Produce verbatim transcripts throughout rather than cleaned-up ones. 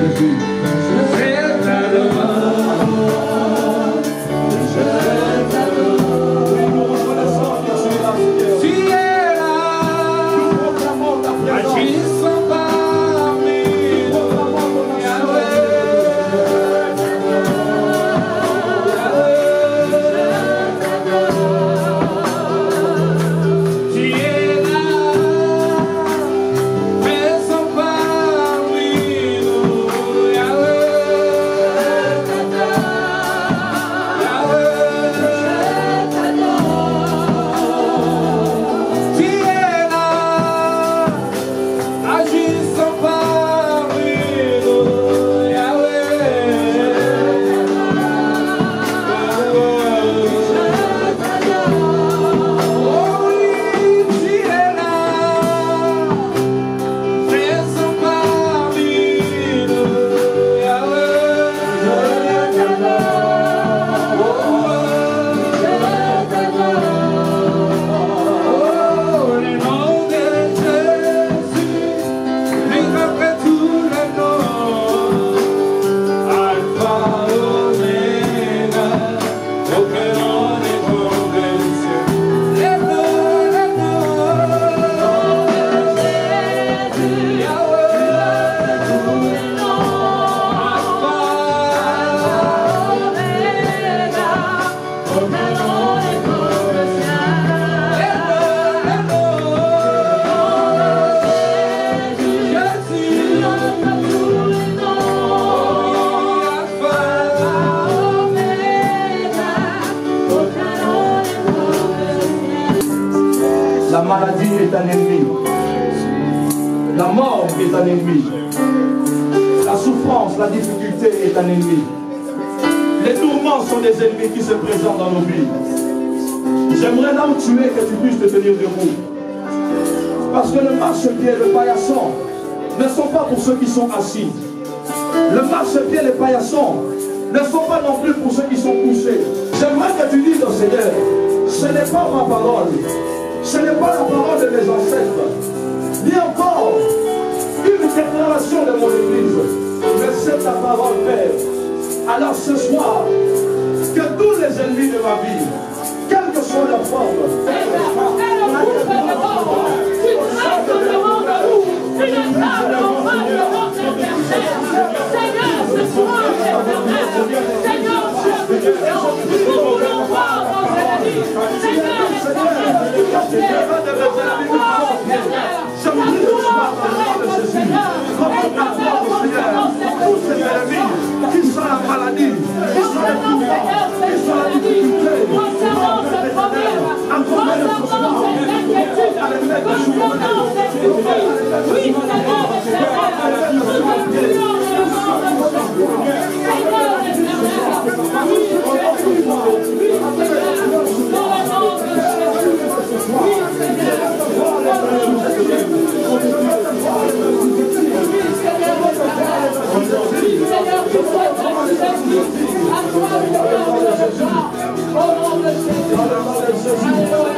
Jésus. Je t'adore. Je t'adore. Tu es là. Agissant parmi nous. Yahweh. La maladie est un ennemi. La mort est un ennemi. La souffrance, la difficulté est un ennemi. Les tourments sont des ennemis qui se présentent dans nos vies. J'aimerais là où tu es que tu puisses te tenir debout. Parce que le marchepied et le paillasson ne sont pas pour ceux qui sont assis. Le marchepied et le paillasson ne sont pas non plus pour ceux qui sont couchés. J'aimerais que tu dises au Seigneur, ce n'est pas ma parole. Ce n'est pas la parole de mes ancêtres, ni encore une déclaration de mon église, mais c'est ta parole, Père. Alors ce soir, que tous les ennemis de ma vie, quelle que soit leur forme, qui sont la maladie, qui sont la douleur, qui sont la difficulté, concernant ce problème, concernant cette inquiétude, concernant cette souffrance, oui, Seigneur éternel, nous te prions dans le nom de Jésus. Seigneur éternel, oui, Seigneur, oui, Seigneur, dans le nom de Jésus, oui, Seigneur, dans le nom de Jésus, oui, Seigneur éternel, oui, Seigneur, tu sois magnifié, à toi le nom de Jésus, au nom de Jésus,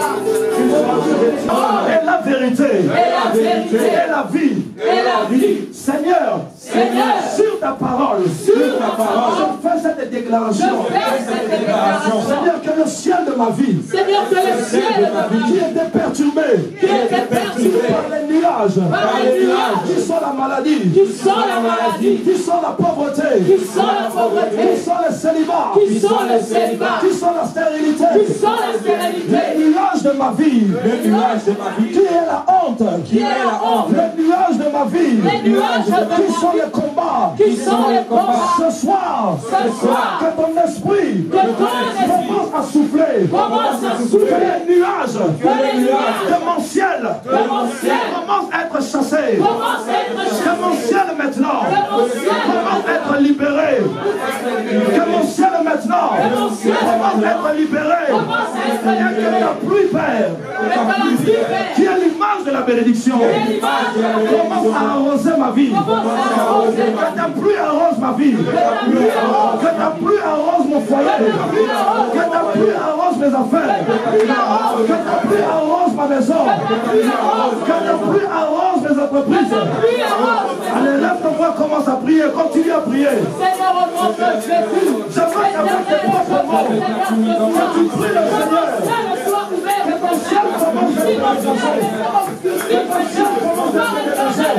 et la vérité, et la vérité, et la vie, et la vie, Seigneur, Seigneur, sur ta parole, sur ta parole, je fais cette déclaration, je fais cette déclaration, Seigneur, que le ciel de ma vie, Seigneur, que le ciel de ma vie, qui était perturbé, qui était perturbé par les nuages, par les nuages, qui sont la maladie, qui sont la maladie, qui sont la pauvreté, qui sont la pauvreté, qui sont le célibat, qui sont le célibat, qui sont la stérilité, qui sont la stérilité, les nuages de ma vie, les nuages de ma vie, qui est la honte, qui est la honte, les nuages de ma vie, les nuages de ma qui sont vie, les combats, qui sont les combats, ce soir, ce soir, que ton esprit que ton esprit commence à souffler, commence à que souffler, les nuages que les nuages de mon ciel de mon ciel commencent à être chassés, commencent à être que mon ciel maintenant que mon ciel commence à être libéré, que mon ciel maintenant mon ciel commence à être libéré, commence à être et que ta pluie, Père, qui est l'image de la bénédiction, commence à arroser ma vie, que ta pluie arrose ma vie, que ta pluie arrose mon foyer, que ta pluie arrose mes affaires, que ta pluie arrose ma maison, que ta pluie arrose mes entreprises. Allez, lève ton voix, commence à prier. prier, continue à prier. Seigneur, au nom de Jésus. J'aimerais qu'avec tes propres mots, que tu pries le Seigneur. Que ton ciel commence à te dégager. Que ton ciel commence à te dégager.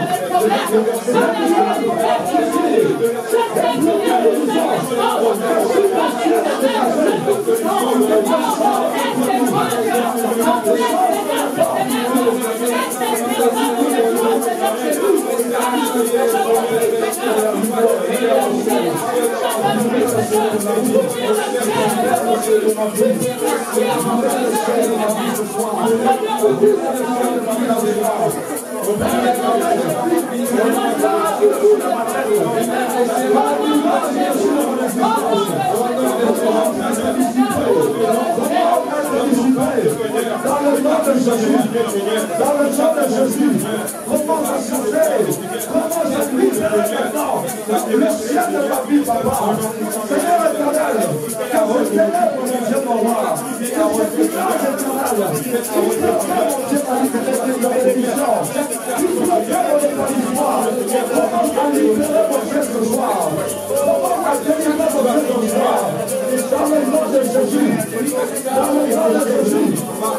Dans le nom de Jésus, dans le nom de Jésus, commence à changer, commence à libérer maintenant le ciel de ma vie, papa. Seigneur éternel, car je célèbre mon Dieu, mon roi, car je déclare éternel, tu préfères mon Dieu à la bénédiction, tu préfères mon épanouissement, commence à libérer mon Dieu ce soir, commence à délivrer mon Dieu ce soir, dans le nom de Jésus, dans le nom de Jésus.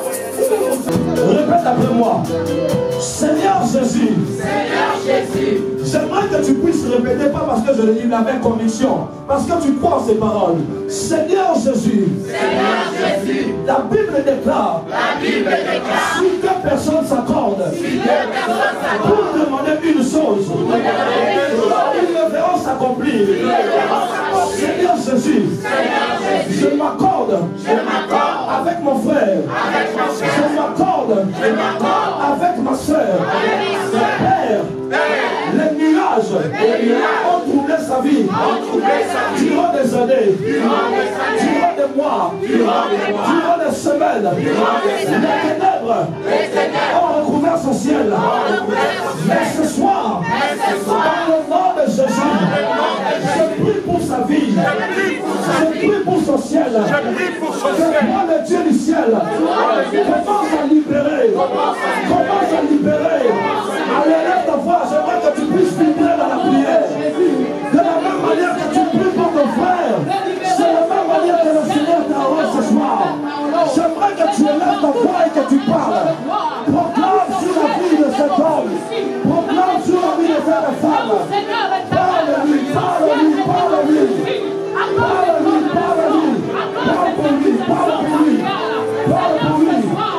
Répète après moi. Seigneur Jésus. Seigneur Jésus. J'aimerais que tu puisses répéter, pas parce que je le dis, mais avec conviction. Parce que tu crois en ces paroles. Seigneur Jésus. Seigneur Jésus. La Bible déclare. La Bible déclare. Si deux personnes s'accordent. Si deux personnes s'accordent. Pour demander une chose. Pour demander une chose. Ils le verront s'accomplir. Ils le verront s'accomplir. Seigneur Jésus. Seigneur Jésus. Je m'accorde. Je m'accorde. Avec mon frère. Avec mon frère. Je m'accorde. Je m'accorde. Avec ma soeur. Avec ma soeur. Père. Père. Les nuages. Les nuages. Ont troublé sa vie. Ont troublé sa vie. Durant des années. Durant des années. Durant des mois. Durant des mois. Durant des semaines. Durant des semaines. Les ténèbres. Les ténèbres. Ont recouvert son ciel. Ont recouvert son ciel. Mais ce soir. Mais ce soir. Dans le nom de Jésus. Je prie pour sa vie. Je prie pour son ciel. Que toi le Dieu du ciel commence à libérer. Commence à libérer. Allez, lève ta voix. J'aimerais que tu puisses vibrer dans la prière. De la même manière que tu pries pour ton frère. C'est la même manière que le Seigneur t'a envoyé ce soir. J'aimerais que tu élèves ta voix et que tu parles. Proclame sur la vie de cet homme. Proclame sur la vie de cette femme. Parle-lui, parle-lui, parle-lui. Parle-lui, parle-lui. Parle pour lui, parle pour lui. Parle pour lui.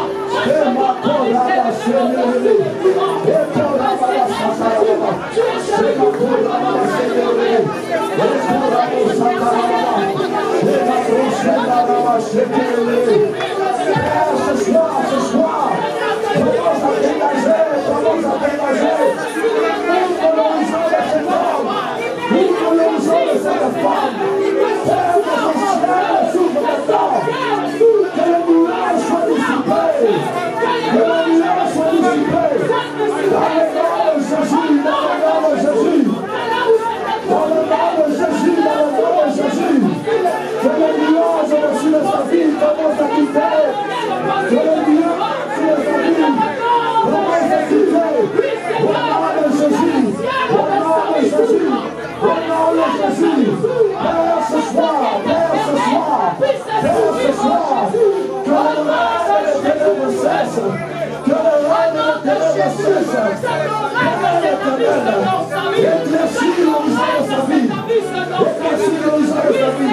Et ma colère, Seigneur. Et pour la Seigneur. C'est ma colère, Seigneur. Et pour la Seigneur. Et ma prochaine, Seigneur. Père, ce soir, ce soir, commence à dégager, commence à dégager. Ouvre l'horizon de cet homme. Ouvre l'horizon de cette femme. Père, que son ciel s'ouvre maintenant. Que le nuage soit dissipé. Que le nuage soit dissipé. Dans le nom de Jésus, dans le nom de Jésus. Dans le nom de Jésus, dans le nom de Jésus. Que le nuage au-dessus de sa vie commence à quitter. Que le nuage sur sa vie commence à quitter. Au nom de Jésus. Au nom de Jésus. Au nom de Jésus. Père, ce soir. Père, ce soir. Père, ce soir. Que le règne des ténèbres cesse. Que le règne des ténèbres cesse. Père éternel. Éclaircis l'horizon de sa vie. Éclaircis l'horizon de sa vie.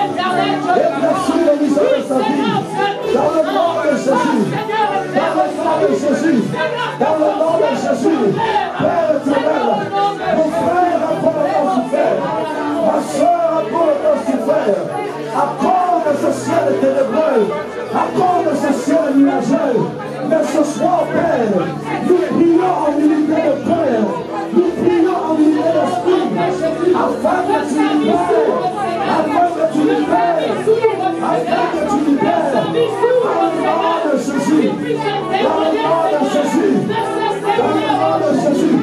Éclaircis l'horizon de sa vie. Dans le nom de Jésus. Dans le nom de Jésus. Dans le nom de Jésus. Père éternel. Mon frère a probablement souffert. Ma soeur a probablement souffert. À cause de ce ciel ténébreux. À cause de ce ciel nuageux. Mais ce soir, Père, nous prions en unité de cœur. Nous prions en unité d'esprit. Afin que tu libères. Afin que tu libères. Afin que tu libères. Dans le nom de Jésus. Dans le nom de Jésus. Dans le nom de Jésus.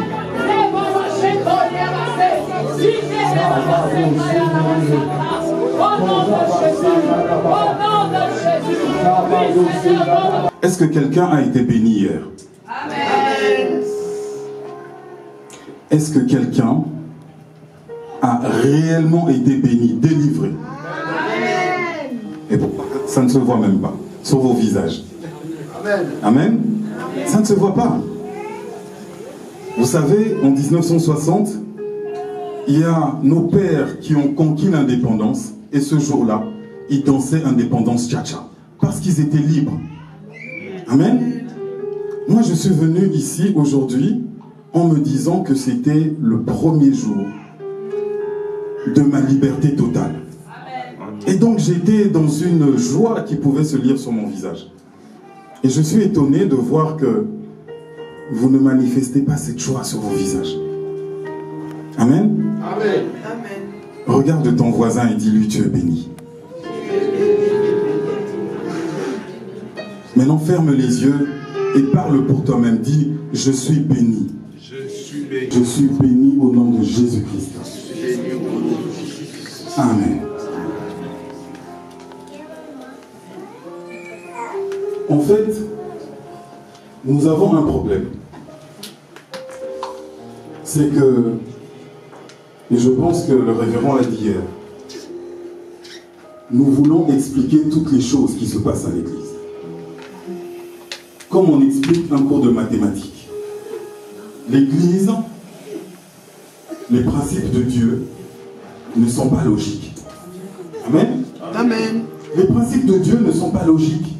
Est-ce que quelqu'un a été béni hier? Amen. Est-ce que quelqu'un a réellement été béni, délivré. Amen. Et pourquoi ça ne se voit même pas sur vos visages? Amen. Amen. Ça ne se voit pas. Vous savez, en mille neuf cent soixante, il y a nos pères qui ont conquis l'indépendance, et ce jour-là, ils dansaient indépendance tcha-tcha, parce qu'ils étaient libres. Amen. Moi, je suis venu ici aujourd'hui en me disant que c'était le premier jour de ma liberté totale. Et donc, j'étais dans une joie qui pouvait se lire sur mon visage. Et je suis étonné de voir que vous ne manifestez pas cette joie sur vos visages. Amen. Amen. Regarde ton voisin et dis-lui, tu es béni. Maintenant, ferme les yeux et parle pour toi-même. Dis, je suis béni. Je suis béni. Je suis béni au nom de Jésus-Christ. Amen. En fait, nous avons un problème. C'est que, et je pense que le révérend l'a dit hier, nous voulons expliquer toutes les choses qui se passent à l'église. Comme on explique un cours de mathématiques. L'église, les principes de Dieu ne sont pas logiques. Amen. Amen. Les principes de Dieu ne sont pas logiques.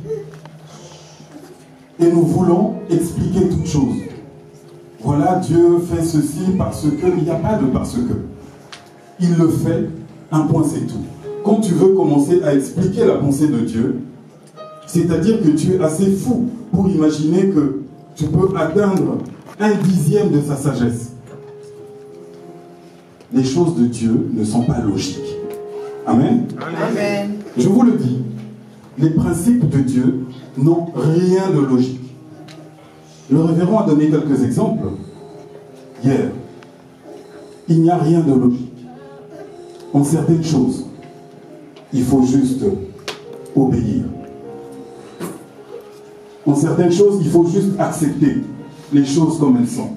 Et nous voulons expliquer toutes choses. Voilà, Dieu fait ceci parce que, il n'y a pas de parce que. Il le fait, un point c'est tout. Quand tu veux commencer à expliquer la pensée de Dieu, c'est-à-dire que tu es assez fou pour imaginer que tu peux atteindre un dixième de sa sagesse. Les choses de Dieu ne sont pas logiques. Amen. Amen. Je vous le dis, les principes de Dieu n'ont rien de logique. Le révérend a donné quelques exemples hier. Il n'y a rien de logique. En certaines choses, il faut juste obéir. En certaines choses, il faut juste accepter les choses comme elles sont.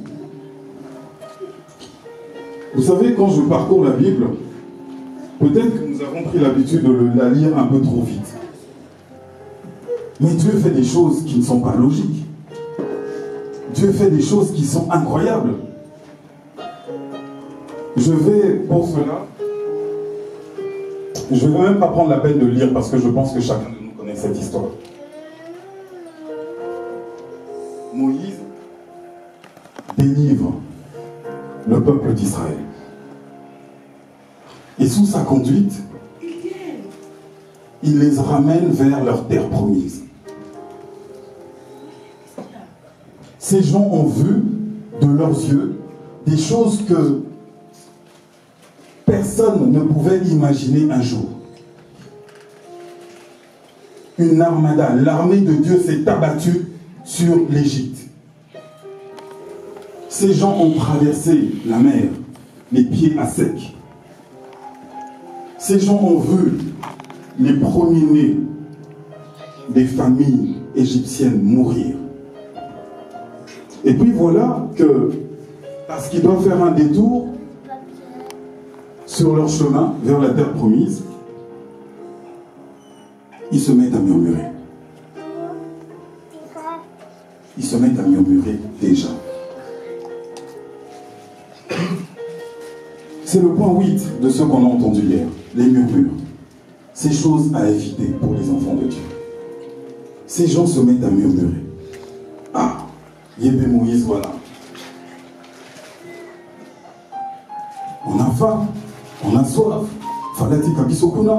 Vous savez, quand je parcours la Bible, peut-être que nous avons pris l'habitude de la lire un peu trop vite. Mais Dieu fait des choses qui ne sont pas logiques. Dieu fait des choses qui sont incroyables. Je vais, pour cela, je ne vais même pas prendre la peine de lire parce que je pense que chacun de nous connaît cette histoire. Moïse délivre le peuple d'Israël. Et sous sa conduite, il les ramène vers leur terre promise. Ces gens ont vu de leurs yeux des choses que personne ne pouvait imaginer un jour. Une armada, l'armée de Dieu s'est abattue sur l'Égypte. Ces gens ont traversé la mer, les pieds à sec. Ces gens ont vu les premiers-nés des familles égyptiennes mourir. Et puis voilà que, parce qu'ils doivent faire un détour sur leur chemin vers la terre promise, ils se mettent à murmurer. Ils se mettent à murmurer déjà. C'est le point huit de ce qu'on a entendu hier, les murmures. Ces choses à éviter pour les enfants de Dieu. Ces gens se mettent à murmurer. Ah, Yébé Moïse, voilà. On a faim, on a soif. Falati Kabisokuna.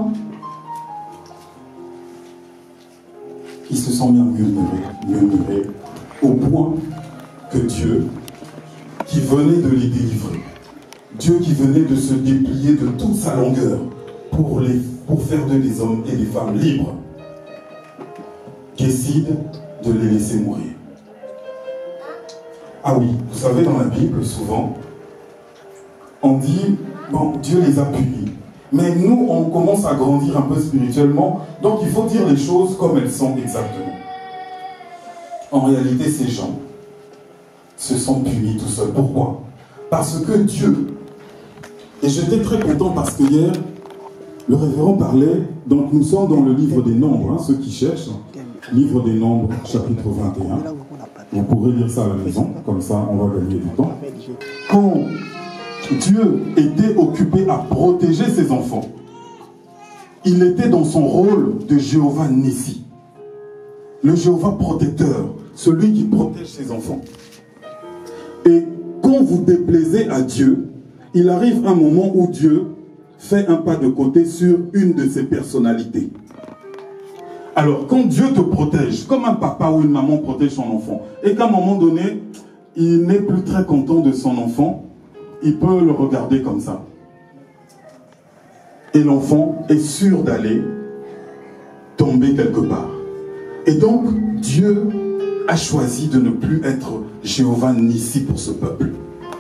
Ils se sont mis à murmurer, murmurer, au point que Dieu, qui venait de les délivrer, Dieu qui venait de se déplier de toute sa longueur pour, les, pour faire d'eux des hommes et des femmes libres, décide de les laisser mourir. Ah oui, vous savez, dans la Bible, souvent, on dit, bon, Dieu les a punis. Mais nous, on commence à grandir un peu spirituellement, donc il faut dire les choses comme elles sont exactement. En réalité, ces gens se sont punis tout seuls. Pourquoi? Parce que Dieu Et j'étais très content parce que hier, le révérend parlait, donc nous sommes dans le livre des Nombres, hein, ceux qui cherchent, livre des Nombres, chapitre vingt et un. Vous pourrez lire ça à la maison, comme ça on va gagner du temps. Quand Dieu était occupé à protéger ses enfants, il était dans son rôle de Jéhovah Nissi, le Jéhovah protecteur, celui qui protège ses enfants. Et quand vous déplaisez à Dieu, il arrive un moment où Dieu fait un pas de côté sur une de ses personnalités. Alors, quand Dieu te protège, comme un papa ou une maman protège son enfant, et qu'à un moment donné, il n'est plus très content de son enfant, il peut le regarder comme ça. Et l'enfant est sûr d'aller tomber quelque part. Et donc, Dieu a choisi de ne plus être Jéhovah Nissi pour ce peuple.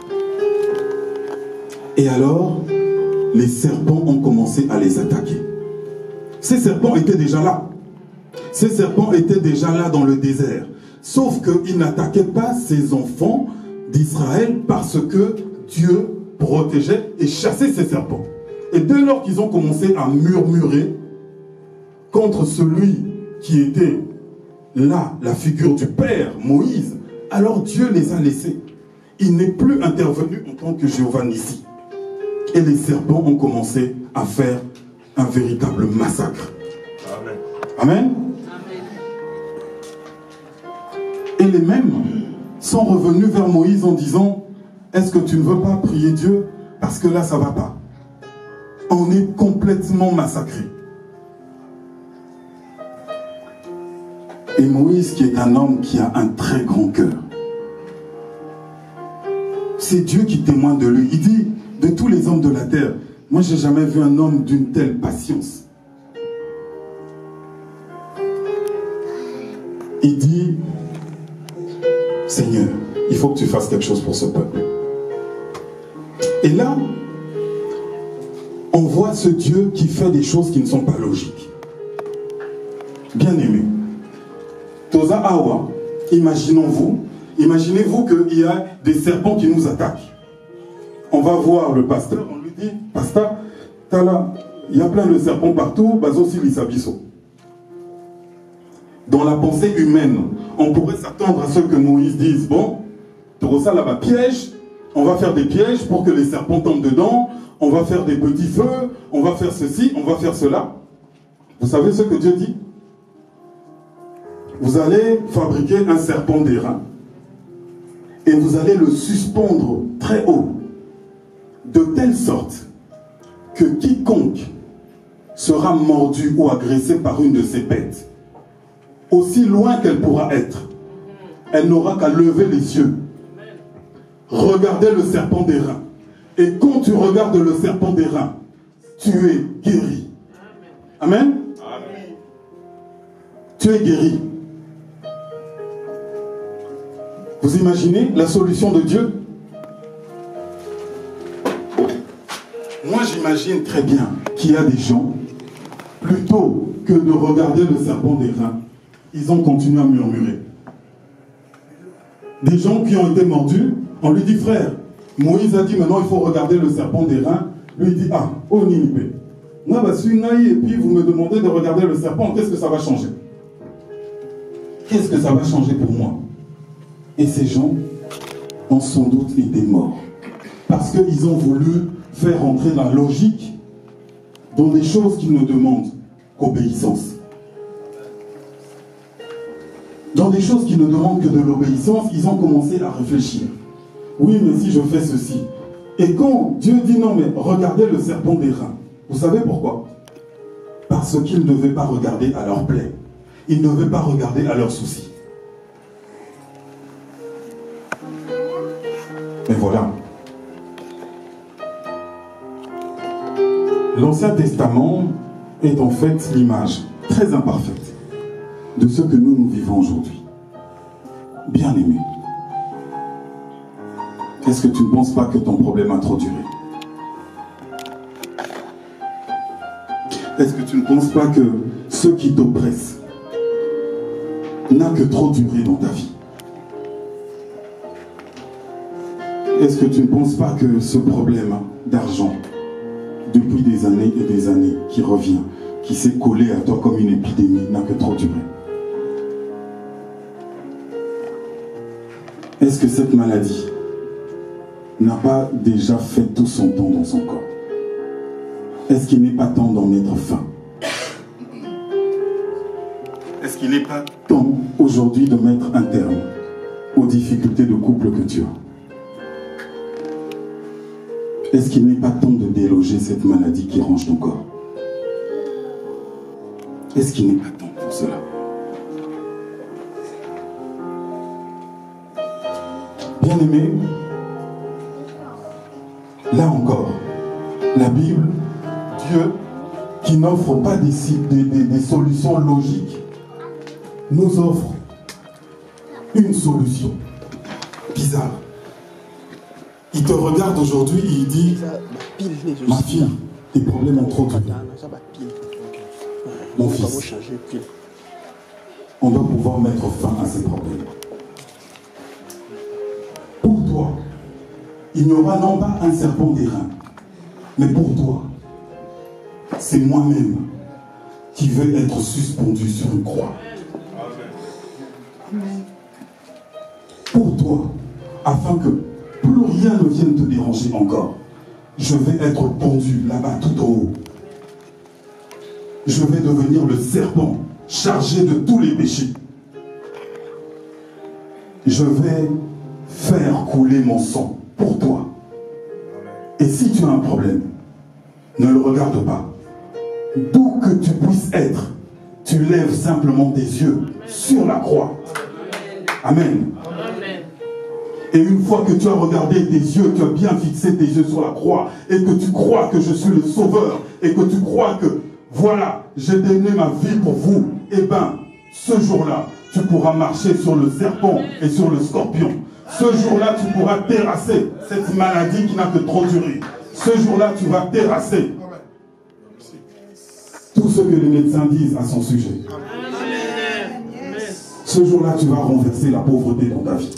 Et alors, les serpents ont commencé à les attaquer. Ces serpents étaient déjà là. Ces serpents étaient déjà là dans le désert. Sauf qu'ils n'attaquaient pas ces enfants d'Israël parce que Dieu protégeait et chassait ces serpents. Et dès lors qu'ils ont commencé à murmurer contre celui qui était là, la figure du Père, Moïse, alors Dieu les a laissés. Il n'est plus intervenu en tant que Jéhovah Nissi. Et les serpents ont commencé à faire un véritable massacre. Amen. Amen. Et les mêmes sont revenus vers Moïse en disant, est-ce que tu ne veux pas prier Dieu? Parce que là, ça ne va pas. On est complètement massacré. Et Moïse, qui est un homme qui a un très grand cœur, c'est Dieu qui témoigne de lui. Il dit, de tous les hommes de la terre, moi, je n'ai jamais vu un homme d'une telle patience. Il dit, Seigneur, il faut que tu fasses quelque chose pour ce peuple. Et là, on voit ce Dieu qui fait des choses qui ne sont pas logiques. Bien aimé. Toza Awa, imaginons-vous, imaginez-vous qu'il y a des serpents qui nous attaquent. On va voir le pasteur, on lui dit, pasteur, là, il y a plein de serpents partout, bazosi lisabiso. Dans la pensée humaine, on pourrait s'attendre à ce que Moïse dise, bon, Torosa là-bas piège, on va faire des pièges pour que les serpents tombent dedans, on va faire des petits feux, on va faire ceci, on va faire cela. Vous savez ce que Dieu dit? Vous allez fabriquer un serpent d'airain et vous allez le suspendre très haut, de telle sorte que quiconque sera mordu ou agressé par une de ces bêtes, aussi loin qu'elle pourra être, elle n'aura qu'à lever les yeux, regarder le serpent d'airain. Et quand tu regardes le serpent d'airain, tu es guéri. Amen. Amen. Tu es guéri. Vous imaginez la solution de Dieu? Moi, j'imagine très bien qu'il y a des gens, plutôt que de regarder le serpent d'airain, ils ont continué à murmurer. Des gens qui ont été mordus, on lui dit, frère, Moïse a dit, maintenant il faut regarder le serpent d'airain. Lui il dit, ah, oh Ninipe, moi, bah, suis naïf, et puis vous me demandez de regarder le serpent, qu'est-ce que ça va changer? Qu'est-ce que ça va changer pour moi? Et ces gens ont sans doute été morts. Parce qu'ils ont voulu faire entrer la logique dans des choses qui ne demandent qu'obéissance. Dans des choses qui ne demandent que de l'obéissance, ils ont commencé à réfléchir. Oui, mais si je fais ceci. Et quand Dieu dit non, mais regardez le serpent d'airain. Vous savez pourquoi? Parce qu'ils ne devaient pas regarder à leur plaie. Ils ne devaient pas regarder à leurs soucis. Mais voilà. L'Ancien Testament est en fait l'image très imparfaite de ce que nous, nous vivons aujourd'hui. Bien aimé. Est-ce que tu ne penses pas que ton problème a trop duré? Est-ce que tu ne penses pas que ce qui t'oppresse n'a que trop duré dans ta vie? Est-ce que tu ne penses pas que ce problème d'argent depuis des années et des années qui revient, qui s'est collé à toi comme une épidémie, n'a que trop duré. Est-ce que cette maladie n'a pas déjà fait tout son temps dans son corps? Est-ce qu'il n'est pas temps d'en mettre fin? Est-ce qu'il n'est pas temps aujourd'hui de mettre un terme aux difficultés de couple que tu as? Est-ce qu'il n'est pas temps de déloger cette maladie qui ronge ton corps? Est-ce qu'il n'est pas temps pour cela? Bien-aimé, là encore, la Bible, Dieu, qui n'offre pas des, des, des, des solutions logiques, nous offre une solution bizarre. Il te regarde aujourd'hui et il dit, ma fille, tes problèmes ont trop duré. Mon fils, on doit pouvoir mettre fin à ces problèmes. Pour toi, il n'y aura non pas un serpent d'airain, mais pour toi, c'est moi-même qui veux être suspendu sur une croix. Pour toi, afin que plus rien ne vienne te déranger encore, je vais être pendu là-bas tout en haut. Je vais devenir le serpent chargé de tous les péchés. Je vais faire couler mon sang pour toi. Et si tu as un problème, ne le regarde pas. D'où que tu puisses être, tu lèves simplement tes yeux sur la croix. Amen. Et une fois que tu as regardé tes yeux, tu as bien fixé tes yeux sur la croix, et que tu crois que je suis le sauveur, et que tu crois que, voilà, j'ai donné ma vie pour vous, eh bien, ce jour-là, tu pourras marcher sur le serpent et sur le scorpion. Ce jour-là, tu pourras terrasser cette maladie qui n'a que trop duré. Ce jour-là, tu vas terrasser tout ce que les médecins disent à son sujet. Ce jour-là, tu vas renverser la pauvreté dans ta vie.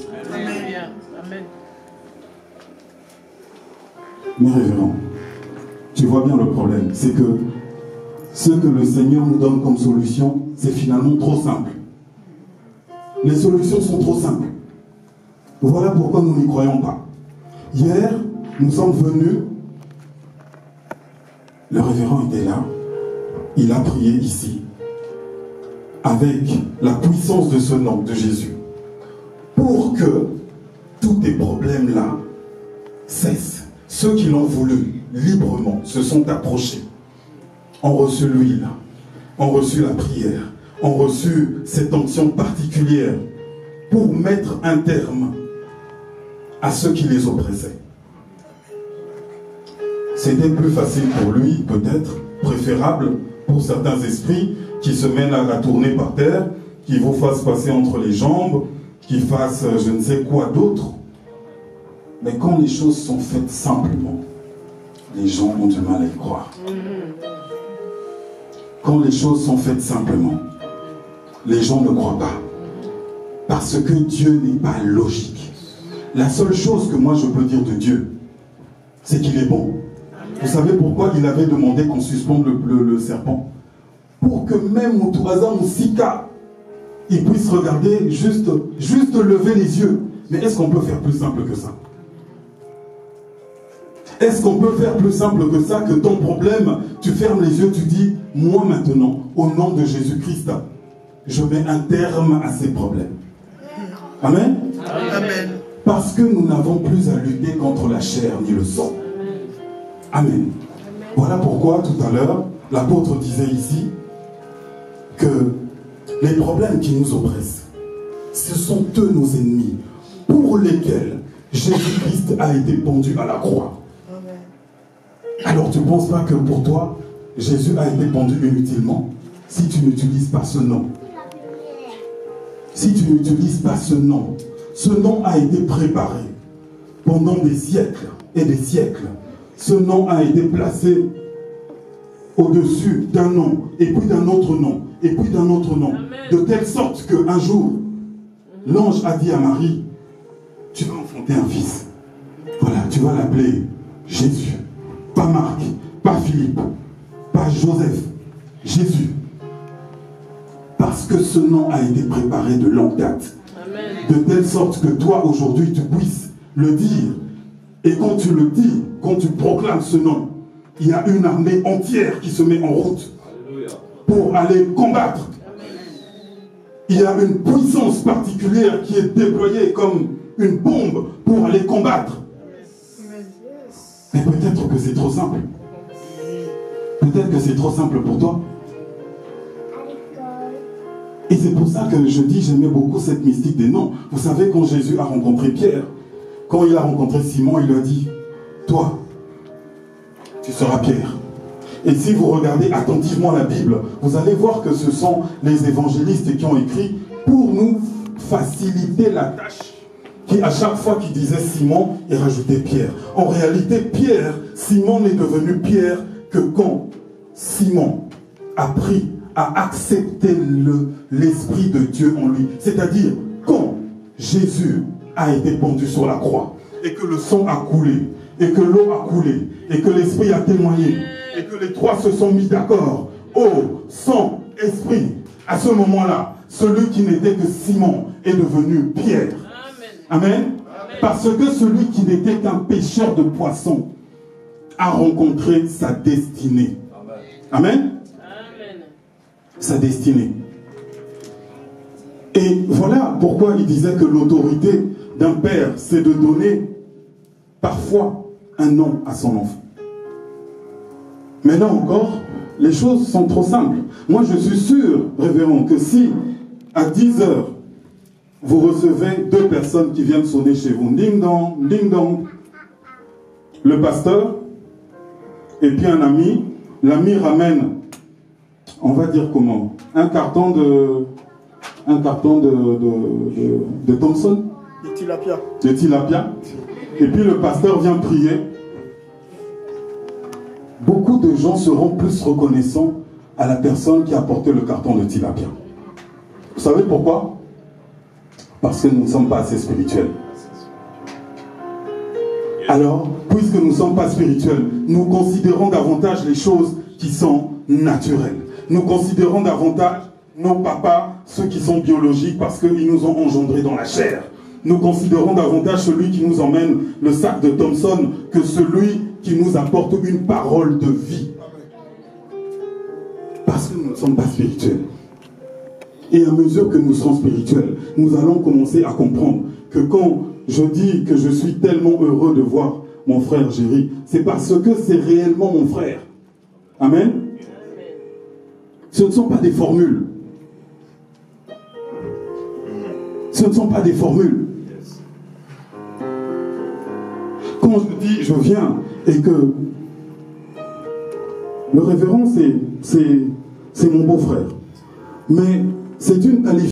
Mes révérends, tu vois bien le problème, c'est que ce que le Seigneur nous donne comme solution, c'est finalement trop simple. Les solutions sont trop simples. Voilà pourquoi nous n'y croyons pas. Hier, nous sommes venus, le révérend était là, il a prié ici, avec la puissance de ce nom de Jésus, pour que tous tes problèmes-là cessent. Ceux qui l'ont voulu librement se sont approchés, ont reçu l'huile, ont reçu la prière, ont reçu cette onction particulière pour mettre un terme à ceux qui les oppressaient. C'était plus facile pour lui, peut-être, préférable pour certains esprits qui se mènent à la tourner par terre, qui vous fassent passer entre les jambes, qui fassent je ne sais quoi d'autre. Mais quand les choses sont faites simplement, les gens ont du mal à y croire. Quand les choses sont faites simplement, les gens ne croient pas. Parce que Dieu n'est pas logique. La seule chose que moi je peux dire de Dieu, c'est qu'il est bon. Vous savez pourquoi il avait demandé qu'on suspende le, le, le serpent? Pour que même Moutouaza ou Sika, ils puissent regarder, juste, juste lever les yeux. Mais est-ce qu'on peut faire plus simple que ça? Est-ce qu'on peut faire plus simple que ça, que ton problème, tu fermes les yeux, tu dis, moi maintenant, au nom de Jésus-Christ, je mets un terme à ces problèmes. Amen. Amen. Parce que nous n'avons plus à lutter contre la chair ni le sang. Amen. Voilà pourquoi, tout à l'heure, l'apôtre disait ici que les problèmes qui nous oppressent, ce sont eux nos ennemis, pour lesquels Jésus-Christ a été pendu à la croix. Alors tu ne penses pas que pour toi, Jésus a été pendu inutilement si tu n'utilises pas ce nom? Si tu n'utilises pas ce nom, ce nom a été préparé pendant des siècles et des siècles. Ce nom a été placé au-dessus d'un nom, et puis d'un autre nom, et puis d'un autre nom. Amen. De telle sorte qu'un jour, l'ange a dit à Marie, tu vas enfanter un fils. Voilà, tu vas l'appeler Jésus. pas Marc, pas Philippe, pas Joseph, Jésus. Parce que ce nom a été préparé de longue date. Amen. De telle sorte que toi, aujourd'hui, tu puisses le dire. Et quand tu le dis, quand tu proclames ce nom, il y a une armée entière qui se met en route pour aller combattre. Il y a une puissance particulière qui est déployée comme une bombe pour aller combattre. Mais peut-être que c'est trop simple. Peut-être que c'est trop simple pour toi. Et c'est pour ça que je dis, j'aimais beaucoup cette mystique des noms. Vous savez, quand Jésus a rencontré Pierre, quand il a rencontré Simon, il lui a dit, toi, tu seras Pierre. Et si vous regardez attentivement la Bible, vous allez voir que ce sont les évangélistes qui ont écrit pour nous faciliter la tâche. Qui à chaque fois qu'il disait Simon, il rajoutait Pierre. En réalité, Pierre, Simon n'est devenu Pierre que quand Simon a pris, a accepté l'Esprit de Dieu en lui. C'est-à-dire, quand Jésus a été pendu sur la croix, et que le sang a coulé, et que l'eau a coulé, et que l'Esprit a témoigné, et que les trois se sont mis d'accord, eau, sang, Esprit, à ce moment-là, celui qui n'était que Simon est devenu Pierre. Amen. Amen. Parce que celui qui n'était qu'un pêcheur de poissons a rencontré sa destinée. Amen. Amen. Amen. Sa destinée. Et voilà pourquoi il disait que l'autorité d'un père, c'est de donner parfois un nom à son enfant. Mais là encore, les choses sont trop simples. Moi, je suis sûr, révérend, que si à dix heures, vous recevez deux personnes qui viennent sonner chez vous, ding dong, ding dong, le pasteur et puis un ami, l'ami ramène, on va dire comment, un carton de, un carton de, de, de, de Thompson, de tilapia. de tilapia, et puis le pasteur vient prier. Beaucoup de gens seront plus reconnaissants à la personne qui a porté le carton de tilapia. Vous savez pourquoi? Parce que nous ne sommes pas assez spirituels. Alors, puisque nous ne sommes pas spirituels, nous considérons davantage les choses qui sont naturelles. Nous considérons davantage nos papas, ceux qui sont biologiques, parce qu'ils nous ont engendrés dans la chair. Nous considérons davantage celui qui nous emmène le sac de Thompson que celui qui nous apporte une parole de vie. Parce que nous ne sommes pas spirituels. Et à mesure que nous serons spirituels, nous allons commencer à comprendre que quand je dis que je suis tellement heureux de voir mon frère Géry, c'est parce que c'est réellement mon frère. Amen. Ce ne sont pas des formules. Ce ne sont pas des formules. Quand je dis je viens et que le révérend c'est mon beau-frère, mais c'est une qualification.